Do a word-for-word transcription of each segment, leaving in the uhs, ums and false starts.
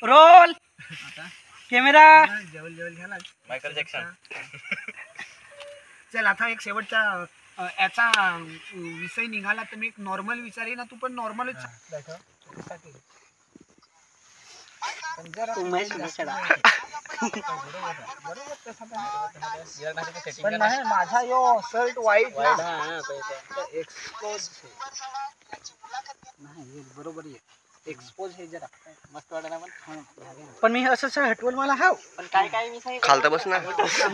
Roll camera जेवल जेवल झाला मायकल जॅक्सन. चल आता एक शेवटचा अ, याचा अ, विषय निघाला तर मी एक नॉर्मल विचारी ना तू पण नॉर्मलच पण नाही माझा यो शर्ट वाईट एक्सपोज नाही बरोबर आहे एक्सपोज हे जरा मस्त वाटत ना पण. पण मी असं हटवल मला हाव पण काय काय मी सांगितलं खालता बस ना.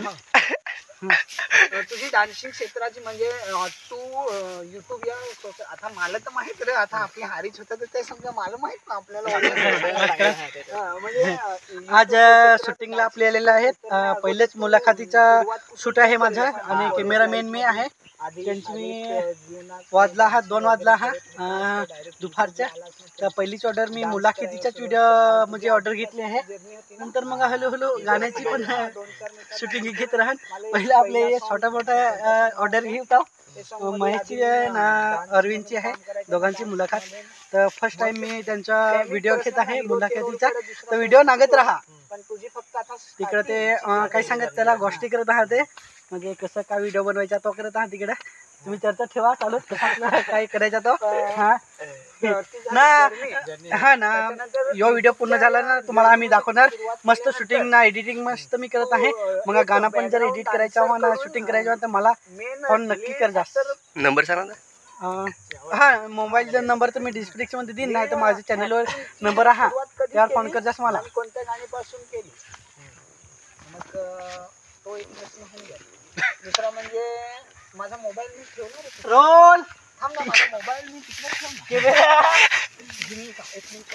तुझी डान्सिंग क्षेत्राची म्हणजे अ, तू युट्यूब या सोशल आता मला तर माहित रे आता आपली हारीच होतं तर ते समजा मला माहित ना आपल्याला हा, म्हणजे अ, आज शूटिंगला आपले आलेले आहेत. अ, पहिलेच मुलाखतीचा शूट आहे माझा आणि कॅमेरामॅन मी आहे. त्यांची मी वाजला हा दोन वाजला हा अ, दुपारच्या तर पहिलीच ऑर्डर मी मुलाखतीच्याच व्हिडिओ म्हणजे ऑर्डर घेतली आहे. नंतर मग हळू हळू गाण्याची पण शूटिंग घेत राहन. पहिले आपले छोटा मोठा ऑर्डर घेत आहो. महेशची आहे ना अरविंदची आहे दोघांची मुलाखत. तर फर्स्ट टाइम मी त्यांचा व्हिडिओ घेत आहे मुलाखतीचा. तर व्हिडिओ नागत राहा पण तुझी फक्त आता तिकडे ते अं, काही सांगत त्याला गोष्टी करत आहात ते म्हणजे कसं काय व्हिडिओ बनवायचा तो करत आहात तिकडे. तुम्ही चर्चा ठेवा चालू काय करायचा तो हा ना हा ना यो व्हिडिओ पूर्ण झाला ना तुम्हाला आम्ही दाखवणार. मस्त शूटिंग ना एडिटिंग मस्त मी करत आहे. मग गाणं पण जर एडिट करायचं हो ना शूटिंग करायचं हो तर मला फोन नक्की कर जा. नंबर सांगा ना. अं, हा मोबाईलचा नंबर तर मी डिस्क्रिप्शन मध्ये देईन नाही तर माझ्या चॅनलवर नंबर आहे त्यावर फोन कर जास मला. आणि कोणत्या गाण्यापासून केली मग अ, तो एक प्रश्न होऊन गेला. दुसरा म्हणजे माझा मोबाईल मी ठेवणार होतो. रोल थांब ना माझा मोबाईल मी तिकडे ठेवणार. एक मिनिट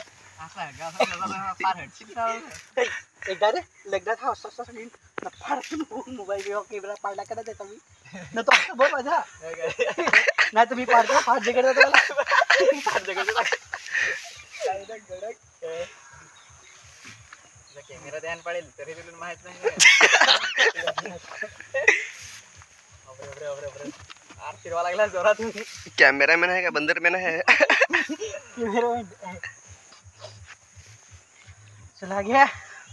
एकदा रे लगदा था असं असं घेईन ना फाडून मोबाईल कॅमेरा पाडला करा त्याचा मी ना तो असं बघ माझा नाही तर मी पाडतो फार जगत कॅमेरा द्यायला पडेल तरी तुला माहित नाही. फिरवा लागला जोरात. कॅमेरामॅन आहे का बंदरमॅन आहे. चला घ्या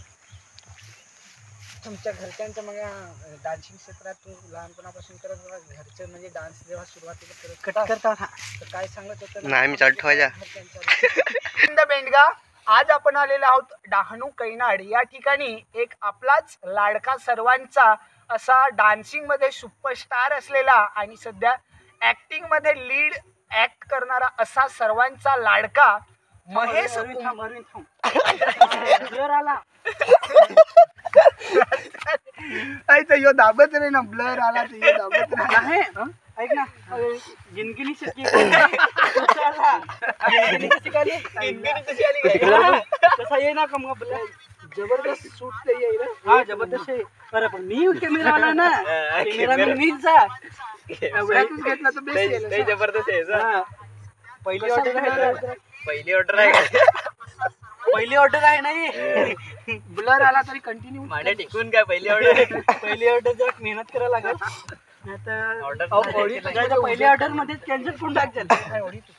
तुमच्या घरच्यांचं मग डान्सिंग क्षेत्रात तू लहानपणापासून करत होता. घरचं म्हणजे डान्स जेव्हा सुरुवातीला करत कट होता, करता हा तर काय सांगत होतं नाही, मी चालू ठेवायचा. घरच्यांच्या बेंडगा आज आपण आलेलो आहोत डहाणू कैनाड या ठिकाणी. एक आपलाच लाडका सर्वांचा असा डान्सिंग मध्ये सुपरस्टार असलेला आणि सध्या ऍक्टिंग मध्ये लीड ऍक्ट करणारा असा सर्वांचा लाडका महेश अरविंद थांब अरविंद थांब ब्लर आला. ऐक यो दाबत रे ना ब्लर आला तर यो दाबत रे नाही हं? ऐक ना गिनगिनी शिकली गिनगिनी कशी काली तसा ये ना का मग ब्लर जबरदस्त सूट ते येईल हा जबरदस्त आहे. बरं पण मी कॅमेरा आला ना कॅमेरामॅन मीचा एवढ्यातच घेतला तर बेस्ट येईल. लय जबरदस्त आहे सर. हा पहिली ऑर्डर आहे पहिली ऑर्डर आहे. पहिली ऑर्डर आहे नाही ब्लर आला तरी कंटिन्यू माड्या टिकून काय पहिली ऑर्डर. पहिली ऑर्डर जर मेहनत करायला लागेल नाही तर Order अहो, नाही एवढी केलं. तुझ्या पहिली ऑर्डर मध्ये कॅन्सल करून टाकतात.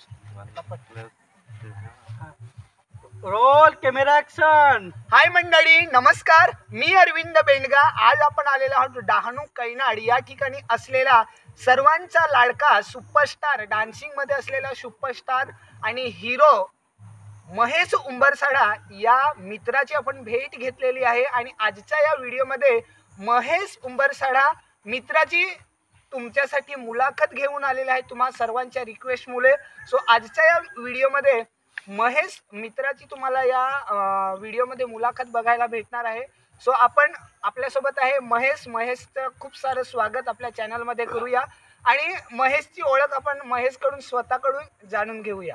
Roll camera action. हाय मंडळी नमस्कार. मी अरविंद बेंडगा. आज आपण आलेलो आहोत डहाणू कैनाड या ठिकाणी असलेला सर्वांचा लाडका सुपरस्टार डान्सिंग मध्ये असलेला सुपरस्टार आणि हिरो महेश उंबरसाडा या मित्राची आपण भेट घेतलेली आहे. आणि आजच्या या व्हिडिओमध्ये महेश उंबरसाडा मित्राची तुमच्यासाठी मुलाखत घेऊन आलेली आहे तुम्हा सर्वांच्या रिक्वेस्ट मुळे. सो आजच्या या व्हिडिओमध्ये महेश मित्राची तुम्हाला या व्हिडिओमध्ये मुलाखत बघायला भेटणार आहे. सो आपण आपल्यासोबत आहे महेश. महेशचं खूप सारं स्वागत आपल्या चॅनलमध्ये करूया आणि महेशची ओळख आपण महेशकडून स्वतःकडून जाणून घेऊया.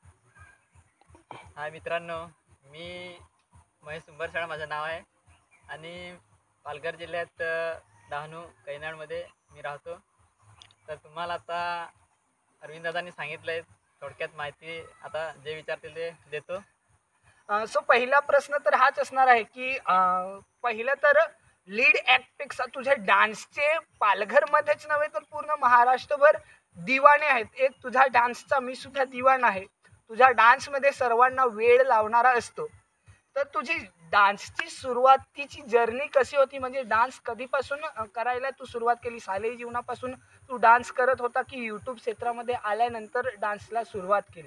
हाय मित्रांनो, मी महेश उंबरसाडा माझं नाव आहे आणि पालघर जिल्ह्यात अ, डहाणू कैनाडमध्ये मी राहतो. तर तुम्हाला आता अरविंद दादांनी सांगितलं आहे थोडक्यात माहिती. आता जे विचारतील ते देतो. सो पहिला प्रश्न तर हाच असणार आहे की अं, पहिलं तर लीड ॲक्टपेक्षा तुझ्या डान्सचे पालघरमध्येच नव्हे तर पूर्ण महाराष्ट्रभर दिवाणे आहेत. एक तुझ्या डान्सचा मी सुद्धा दिवाण आहे. तुझ्या डान्समध्ये सर्वांना वेळ लावणारा असतो. तर तुझी डान्सची सुरुवातीची जर्नी कशी होती, म्हणजे डान्स कधीपासून अ, करायला तू सुरुवात केली? शालेय जीवनापासून तू डान्स करत होता की यूट्यूब क्षेत्रामध्ये आल्यानंतर डान्सला सुरुवात केली?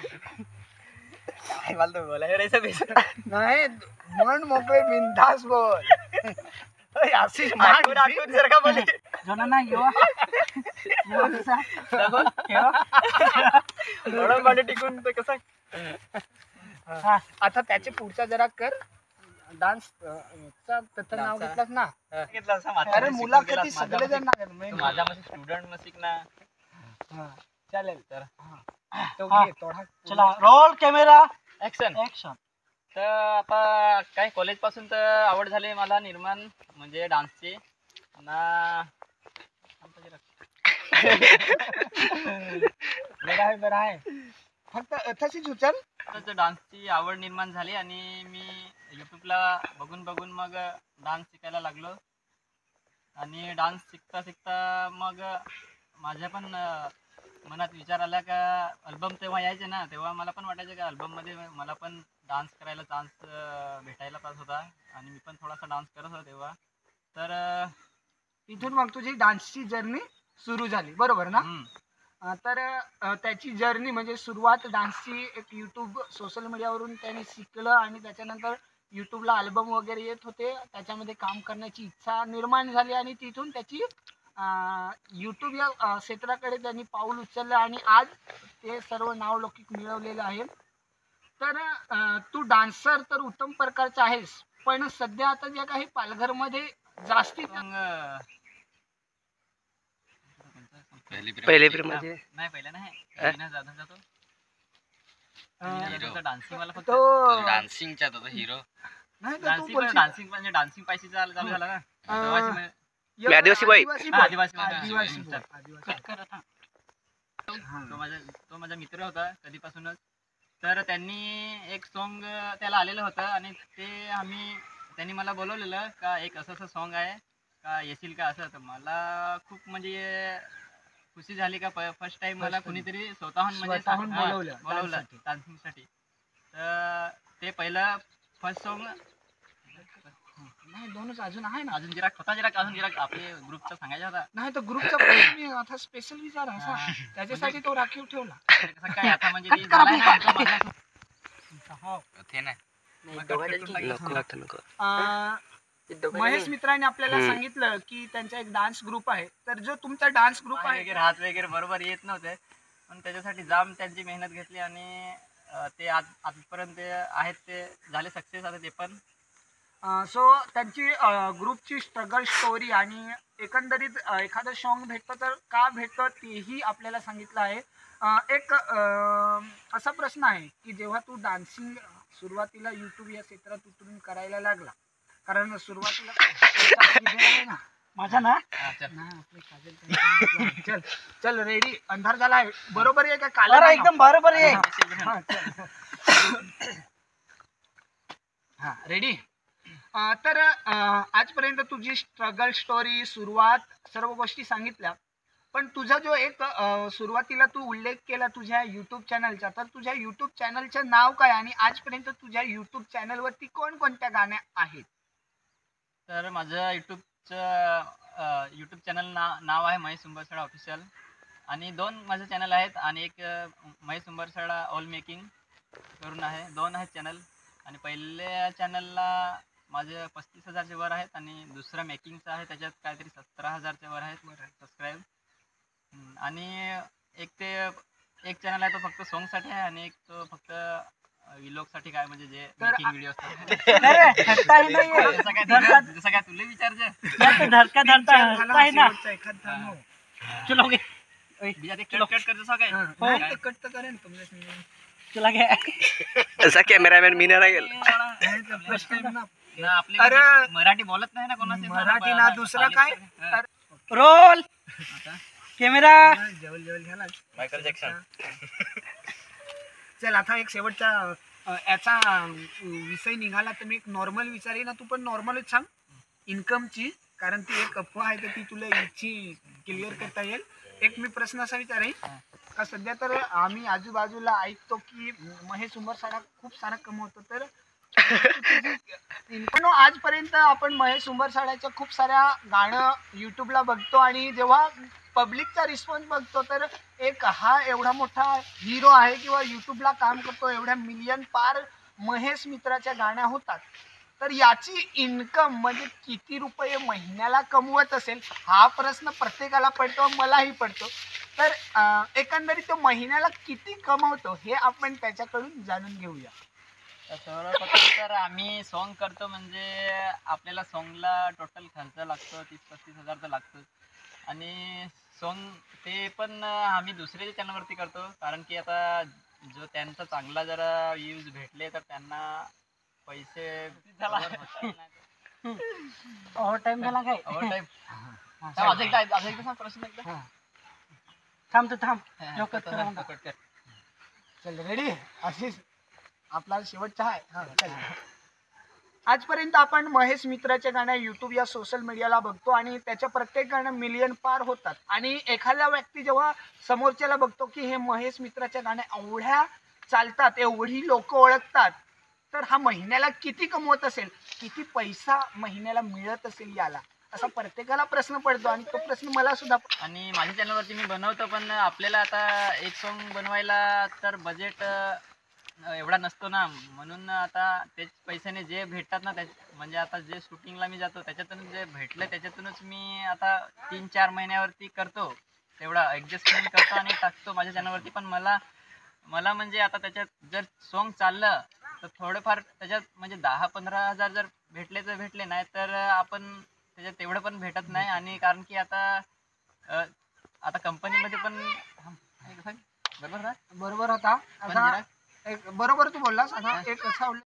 काय मला तर बोलायला बेसन नाही, मन मोकळे बिनधास्त बोल. अय, आशिष मान आठवण आठवण जर का बोले जोना ना यो यो कसा दाखव. एवढं पाणी टिकून ते कसं हा, आता त्याचे पुढचा जरा कर डान्स त्याचं नाव डान्सचा? घेतलास ना? घेतला असं माझ्या अरे मध्ये मुलाखती शिकून गेला. सगळे जण माझ्या ना मध्ये- माझ्या मध्ये स्टुडंट न शिकना हा, चालेल तर तो हा. घे थोडा. चला रोल कॅमेरा ऍक्शन. ऍक्शन. तर आता काय कॉलेज पासून तर आवड झाली मला निर्माण म्हणजे डान्सची ना. बरं आहे बरं आहे, फक्त तशीच उचल. डान्सची आवड निर्माण झाली आणि मी यूट्यूबला बघून बघून मग डान्स शिकायला लागलो आणि डान्स शिकता शिकता मग माझ्या पण अं, मनात विचार आला का अल्बम तेव्हा यायचे ना, तेव्हा मला पण वाटायचं का अल्बममध्ये मला पण डान्स करायला चान्स भेटायला पाहिजे होता आणि मी पण थोडासा डान्स करत होता तेव्हा. तर अं, इथून मग तुझी डान्सची जर्नी सुरू झाली, बरोबर ना? हम्म, अं, तर अं, त्याची जर्नी म्हणजे सुरुवात डान्सची एक यूट्यूब सोशल मीडियावरून त्याने शिकलं आणि त्याच्यानंतर यूट्यूबला अल्बम वगैरे येत होते, त्याच्यामध्ये काम करण्याची इच्छा निर्माण झाली आणि तिथून त्याची यूट्यूब या अं, क्षेत्राकडे त्यांनी पाऊल उचललं आणि आज ते सर्व नावलौकिक मिळवलेलं आहे. तर अं, तू डान्सर तर उत्तम प्रकारचा आहेस, पण सध्या आता जे काही पालघरमध्ये जास्तीत मग अं, पहिले प्रेम म्हणजे नाही पहिला नाही रीना जाधव जातो. अं, डान्सिंग मला फक्त तो डान्सिंगचा होता हिरो. नाही तर तू डान्सिंग बोलशील. डान्सिंग म्हणजे डान्सिंग पाहिजे चालू चालू झाला ना तेव्हाच अं, मी- एवढं आदिवासी boy. आदिवासी हा, boy. आदिवासी boy. आदिवासी हा. boy. आदिवासी boy. तो माझा तो माझा मित्र होता कधीपासूनच. तर त्यांनी एक सॉन्ग त्याला आलेलं होतं आणि ते आम्ही त्यांनी मला बोलवलेलं का एक असं असं सॉन्ग आहे का येशील का असं. तर मला खूप म्हणजे खुशी झाली का फर्स्ट टाइम मला First time. कुणीतरी स्वतःहून म्हणजे स्वतःहून हा, बोलवलं बोलवलं dance साठी. डान्सिंगसाठी. तर ते पहिलं फर्स्ट सॉन्ग नाही दोनच अजून आहे ना. अजून जरा होता जरा अजून जरा आपले ग्रुपचा सांगायचा होता. नाही तर ग्रुपचा प्रश्न मी आता स्पेशल विचार असा हा. त्याच्यासाठी तो राखीव ठेवला. तर कसं काय आता म्हणजे ते कट करा झालंय ना आमचं मधलं. ते नाही मग कट करून नको नको नको. अं, महेश मित्रांनी आपल्याला हम्म. सांगितलं की त्यांचा एक डान्स ग्रुप आहे, तर जो तुमचा डान्स ग्रुप पाय आहे वगैरे हात वगैरे बरोबर येत नव्हते पण त्याच्यासाठी जाम त्यांची मेहनत घेतली आणि अं, ते आज आजपर्यंत आहेत ते झाले सक्सेस आता ते पण. सो त्यांची ग्रुपची स्ट्रगल स्टोरी आणि एकंदरीत अं, एखादं सॉन्ग भेटतं तर का भेटतं तेही आपल्याला सांगितलं आहे. अं, एक अं, असा प्रश्न आहे की जेव्हा तू डान्सिंग सुरुवातीला यूट्यूब या क्षेत्रात उतरून करायला लागला, कारण सुरुवातीला आहे ना माझा ना हा, चल. नाही, आपले काजल त्यांनी चल चल रेडी, अंधार झाला आहे, बरोबर आहे का? काला बरं नाही एकदम बरोबर आहे. हा, चल. हा रेडी. तर अं, आजपर्यंत तुझी स्ट्रगल स्टोरी सुरुवात सर्व गोष्टी सांगितल्या, पण तुझा जो एक अं, सुरुवातीला तू उल्लेख केला तुझ्या यूट्यूब चॅनलचा, तर तुझ्या यूट्यूब चॅनलचं नाव काय आणि आजपर्यंत तुझ्या यूट्यूब चॅनलवरती कोणकोणत्या गाण्या आहेत? तर माझं यूट्यूबचं यूट्यूब चॅनल ना नाव आहे महेश सुंबरसडा ऑफिशियल आणि दोन माझे चॅनल आहेत आणि एक अं, महेश सुंबरसडा ऑल मेकिंग करून आहे. दोन आहेत चॅनल आणि पहिल्या चॅनलला माझे पस्तीस हजारचे वर आहेत आणि दुसरा मेकिंगचा आहे त्याच्यात काहीतरी सतरा हजारचे वर आहेत सबस्क्राईब. आणि एक ते एक चॅनल आहे तो फक्त सॉंगसाठी आहे आणि एक तो फक्त विलॉगसाठी काय म्हणजे जे तर मेकिंग व्हिडिओ अरे हसता ही नाही आहे. जसं काय तुला- जसं काय तुला विचारजे नाही तर धडका धडता हसता आहे ना. शेवटचा एखादा हा. हो. चलो घे बिया ते कट कट कर जसं काय हा, काय? नाही, ते कट तर करेन तुमच्या चला घे. असा कॅमेरामॅन मी नाही राहील. फर्स्ट टाइम ना. ना आपले अरे, म्हणजे मराठी बोलत नाही ना कोणाशी मराठी ना दुसरा काय? हा. रोल आता कॅमेरा. जेवल जेवल झाला. Michael Jackson. चल आता एक शेवटचा अ, याचा अ, विषय निघाला तर मी एक नॉर्मल विचारेन ना, तू पण नॉर्मलच सांग इन्कमची, कारण ती एक अफवा आहे तर ती तुला इच्छी क्लिअर करता येईल. एक मी प्रश्न असा विचारेन का सध्या तर आम्ही आजूबाजूला ऐकतो की महेश उंबरसाडा खूप सारा कमवतो, तर पण आजपर्यंत आपण महेश सुंबरसाड्याच्या खूप साऱ्या गाणं यूट्यूबला बघतो आणि जेव्हा पब्लिकचा रिस्पॉन्स बघतो तर एक हा एवढा मोठा हिरो आहे किंवा यूट्यूबला काम करतो, एवढ्या मिलियन पार महेश मित्राच्या गाण्या होतात, तर याची इन्कम म्हणजे किती रुपये महिन्याला कमवत असेल हा प्रश्न प्रत्येकाला पडतो, मलाही पडतो. तर अं, एकंदरीत तो महिन्याला किती कमवतो हे आपण त्याच्याकडून जाणून घेऊया. तर सर्वप्रथम तर आम्ही सॉन्ग करतो म्हणजे आपल्याला सॉन्गला टोटल खर्च लागतो तीस पस्तीस हजार तर लागतोच. आणि सॉन्ग ते पण आम्ही दुसऱ्याच्या चॅनलवरती करतो, कारण की आता जो त्यांचा चांगला जरा व्ह्यूज भेटले तर त्यांना पैसे ओव्हर टाइम झाला काय? ओव्हरटाईम. हा, अजून एकदा अजून एकदा सांग प्रश्न एकदा. हा. थांब तू थांब. हा, जो कट कट करा कर, म्हणा. कट कर. चल रेडी आशिष, आपला शेवटचा आहे. हा, चल. आजपर्यंत आपण महेश मित्राच्या गाण्या यूट्यूब या सोशल मीडियाला बघतो आणि त्याच्या प्रत्येक गाणं मिलियन पार होतात आणि एखादा व्यक्ती जेव्हा समोरच्याला बघतो की हे महेश मित्राच्या गाण्या एवढ्या चालतात, एवढी लोक ओळखतात, तर हा महिन्याला किती कमवत असेल, किती पैसा महिन्याला मिळत असेल याला, असा प्रत्येकाला प्रश्न पडतो आणि तो प्रश्न मला सुद्धा पडतो. आणि माझ्या चॅनलवरती मी बनवतो, पण आपल्याला आता एक सॉन्ग बनवायला तर बजेट एवढा नसतो ना, म्हणून आता तेच पैशाने जे भेटतात ना त्या म्हणजे आता जे शूटिंगला मी जातो त्याच्यातून जे भेटलं त्याच्यातूनच मी आता तीन चार महिन्यावरती करतो, तेवढा ॲडजस्टमेंट करतो आणि टाकतो माझ्या चॅनलवरती. पण मला मला म्हणजे आता त्याच्यात जर सॉन्ग चाललं तर थोडंफार त्याच्यात म्हणजे दहा पंधरा हजार जर भेटले तर भेटले, नाही तर आपण त्याच्यात तेवढं पण भेटत नाही. आणि कारण की आता अ, आता कंपनीमध्ये पण बरोबर ना? बरोबर होता पण असा जरा एक बरोबर तू बोललास. आता एक असा